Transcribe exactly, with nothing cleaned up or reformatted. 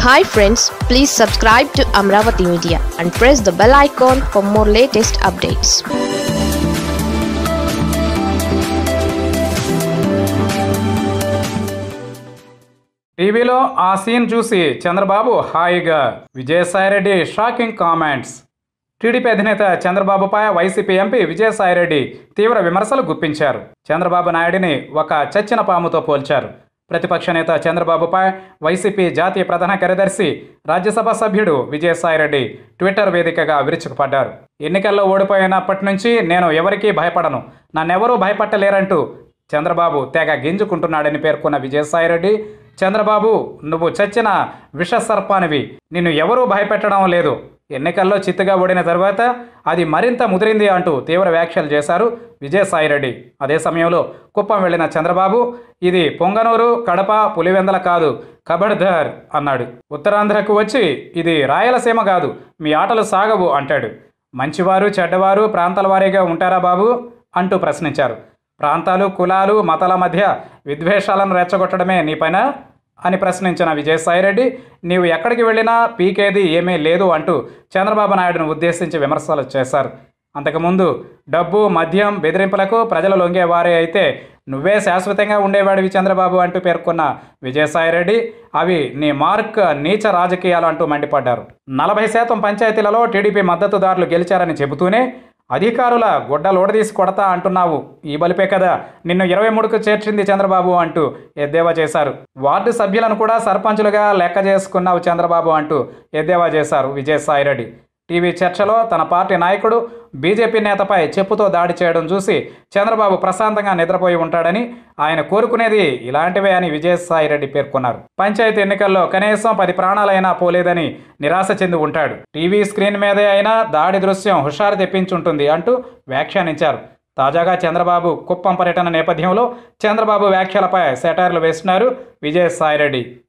Hi friends, please subscribe to Amaravathi Media and press the bell icon for more latest updates. టీవీలో ఆ scene చూసి చంద్రబాబు హాయిగా, Vijayasai Reddy shocking comments. TDP అధినేత చంద్రబాబుపై YCP MP Vijayasai Reddy తీవ్ర విమర్శలు గుప్పించారు. చంద్రబాబు నాయుడిని ఒక చచ్చిన పాముతో పోల్చారు. ప్రతిపక్ష నేత చంద్రబాబుపై వైసీపీ జాతీయ ప్రధాన కార్యదర్శి, రాజ్యసభ సభ్యుడు విజయసాయి రెడ్డి ట్విట్టర్ వేదికగా విరుచుకుపడ్డారు. ఎన్నికల్లో ఓడిపోయినప్పటి నుంచి నేను ఎవరికీ భయపడను, నన్నెవరూ భయపట్టలేరంటూ చంద్రబాబు తెగ గింజుకుంటున్నాడని పేర్కొన్న విజయసాయి రెడ్డి, చంద్రబాబు నువ్వు చచ్చిన విషసర్పానివి, నిన్ను ఎవరూ భయపెట్టడం లేదు. ఎన్నికల్లో చిత్తుగా ఓడిన తర్వాత అది మరింత ముదిరింది అంటూ తీవ్ర వ్యాఖ్యలు చేశారు విజయసాయి రెడ్డి. అదే సమయంలో కుప్పం వెళ్లిన చంద్రబాబు, ఇది పొంగనూరు, కడప, పులివెందల కాదు, ఖబర్దార్ అన్నాడు. ఉత్తరాంధ్రకు వచ్చి ఇది రాయలసీమ కాదు, మీ ఆటలు సాగవు అంటాడు. మంచివారు చెడ్డవారు ప్రాంతాల వారీగా ఉంటారా బాబు అంటూ ప్రశ్నించారు. ప్రాంతాలు, కులాలు, మతాల మధ్య విద్వేషాలను రెచ్చగొట్టడమే నీ పైన అని ప్రశ్నించిన విజయసాయి రెడ్డి, నీవు ఎక్కడికి వెళ్ళినా పీకేది ఏమీ లేదు అంటూ చంద్రబాబు నాయుడును ఉద్దేశించి విమర్శలు చేశారు. అంతకుముందు డబ్బు, మద్యం, బెదిరింపులకు ప్రజలు లొంగేవారే అయితే నువ్వే శాశ్వతంగా ఉండేవాడివి చంద్రబాబు అంటూ పేర్కొన్న విజయసాయి రెడ్డి, అవి నీ మార్క్ నీచ రాజకీయాలు అంటూ మండిపడ్డారు. నలభై శాతం పంచాయతీలలో టీడీపీ మద్దతుదారులు గెలిచారని చెబుతూనే అధికారుల గుడ్డలోడదీసి కొడతా అంటున్నావు, ఈ బలిపే కదా నిన్ను ఇరవై మూడుకు చేర్చింది చంద్రబాబు అంటూ ఎద్దేవా చేశారు. వార్డు సభ్యులను కూడా సర్పంచులుగా లెక్క చేసుకున్నావు చంద్రబాబు అంటూ ఎద్దేవా చేశారు విజయసాయి రెడ్డి. టీవీ చర్చలో తన పార్టీ నాయకుడు బీజేపీ నేతపై చెప్పుతో దాడి చేయడం చూసి చంద్రబాబు ప్రశాంతంగా నిద్రపోయి ఉంటాడని, ఆయన కోరుకునేది ఇలాంటివే అని విజయసాయి రెడ్డి పేర్కొన్నారు. పంచాయతీ ఎన్నికల్లో కనీసం పది ప్రాణాలైనా పోలేదని నిరాశ చెంది ఉంటాడు. టీవీ స్క్రీన్ మీదే అయినా దాడి దృశ్యం హుషారు తెప్పించుంటుంది అంటూ వ్యాఖ్యానించారు. తాజాగా చంద్రబాబు కుప్పం పర్యటన నేపథ్యంలో చంద్రబాబు వ్యాఖ్యలపై సెటైర్లు వేస్తున్నారు విజయసాయి రెడ్డి.